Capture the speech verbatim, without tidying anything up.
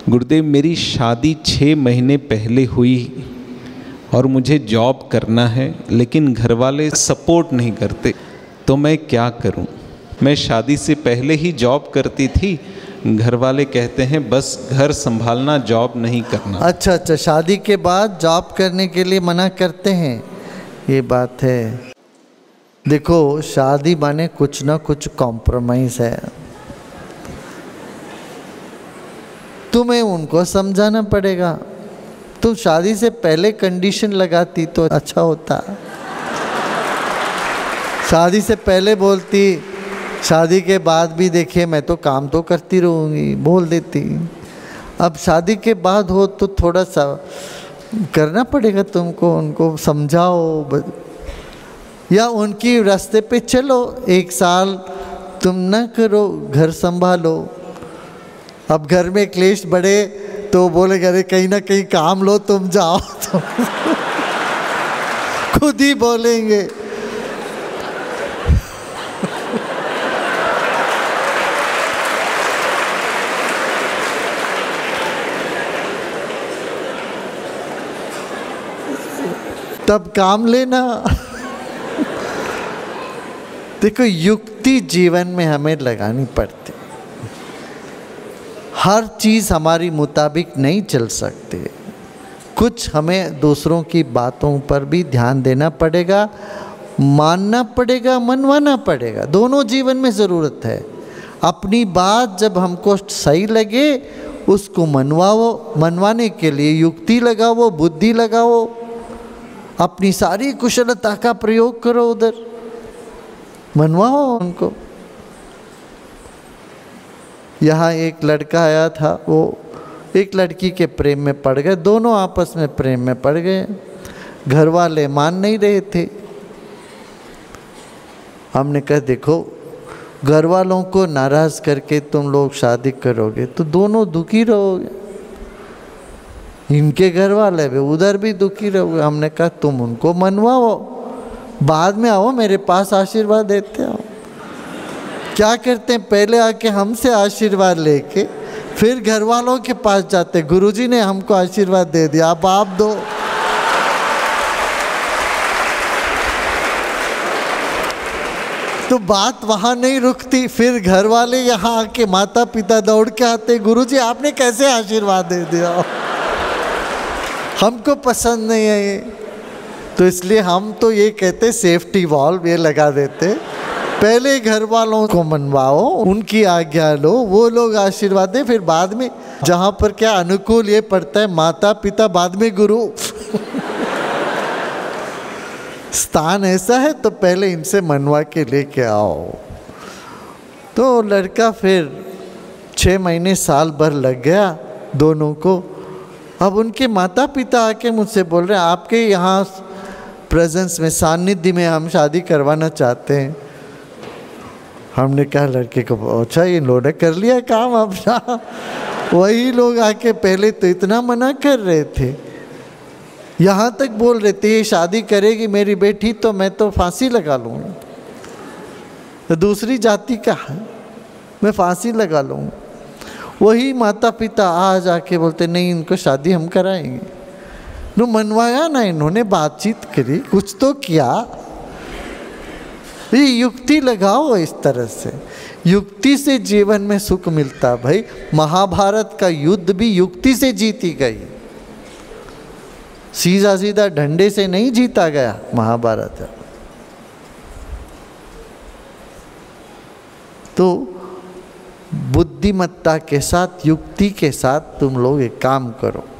गुरुदेव, मेरी शादी छः महीने पहले हुई और मुझे जॉब करना है, लेकिन घर वाले सपोर्ट नहीं करते, तो मैं क्या करूं? मैं शादी से पहले ही जॉब करती थी, घर वाले कहते हैं बस घर संभालना, जॉब नहीं करना। अच्छा अच्छा, शादी के बाद जॉब करने के लिए मना करते हैं, ये बात है। देखो, शादी माने कुछ ना कुछ कॉम्प्रोमाइज़ है, तुम्हें उनको समझाना पड़ेगा। तुम शादी से पहले कंडीशन लगाती तो अच्छा होता, शादी से पहले बोलती, शादी के बाद भी देखिए मैं तो काम तो करती रहूँगी, बोल देती। अब शादी के बाद हो तो थोड़ा सा करना पड़ेगा तुमको, उनको समझाओ या उनकी रास्ते पे चलो। एक साल तुम न करो, घर संभालो। अब घर में क्लेश बढ़े तो बोलेगा अरे कहीं ना कहीं काम लो, तुम जाओ तो खुद ही बोलेंगे। तब काम लेना। देखो, युक्ति जीवन में हमें लगानी पड़ती, हर चीज़ हमारी मुताबिक नहीं चल सकती, कुछ हमें दूसरों की बातों पर भी ध्यान देना पड़ेगा, मानना पड़ेगा, मनवाना पड़ेगा, दोनों जीवन में ज़रूरत है। अपनी बात जब हमको सही लगे उसको मनवाओ, मनवाने के लिए युक्ति लगाओ, बुद्धि लगाओ, अपनी सारी कुशलता का प्रयोग करो, उधर मनवाओ उनको। यहाँ एक लड़का आया था, वो एक लड़की के प्रेम में पड़ गए, दोनों आपस में प्रेम में पड़ गए, घर वाले मान नहीं रहे थे। हमने कहा देखो, घर वालों को नाराज़ करके तुम लोग शादी करोगे तो दोनों दुखी रहोगे, इनके घर वाले भी उधर भी दुखी रहोगे। हमने कहा तुम उनको मनवाओ, बाद में आओ मेरे पास आशीर्वाद देते हो। क्या करते हैं, पहले आके हमसे आशीर्वाद लेके फिर घर वालों के पास जाते, गुरुजी ने हमको आशीर्वाद दे दिया, अब आप दो। तो बात वहाँ नहीं रुकती, फिर घर वाले यहाँ आके माता पिता दौड़ के आते, गुरुजी आपने कैसे आशीर्वाद दे दिया, हमको पसंद नहीं है ये। तो इसलिए हम तो ये कहते सेफ्टी वॉल्व ये लगा देते, पहले घर वालों को मनवाओ, उनकी आज्ञा लो, वो लोग आशीर्वाद दें, फिर बाद में जहाँ पर क्या अनुकूल ये पड़ता है, माता पिता बाद में गुरु। स्थान ऐसा है तो पहले इनसे मनवा के लेके आओ। तो लड़का फिर छः महीने साल भर लग गया दोनों को। अब उनके माता पिता आके मुझसे बोल रहे हैं आपके यहाँ प्रेजेंस में, सानिध्य में हम शादी करवाना चाहते हैं। हमने कहा लड़के को, अच्छा इन लोगों ने कर लिया काम अपना। वही लोग आके पहले तो इतना मना कर रहे थे, यहाँ तक बोल रहे थे ये शादी करेगी मेरी बेटी तो मैं तो फांसी लगा लूँगा, तो दूसरी जाति का है मैं फांसी लगा लूँगा। वही माता पिता आज आके बोलते नहीं इनको शादी हम कराएंगे। नो मनवाया ना, इन्होंने बातचीत करी, कुछ तो किया, ये युक्ति लगाओ। इस तरह से युक्ति से जीवन में सुख मिलता। भाई महाभारत का युद्ध भी युक्ति से जीती गई, सीधा सीधा डंडे से नहीं जीता गया महाभारत। तो बुद्धिमत्ता के साथ, युक्ति के साथ तुम लोग एक काम करो,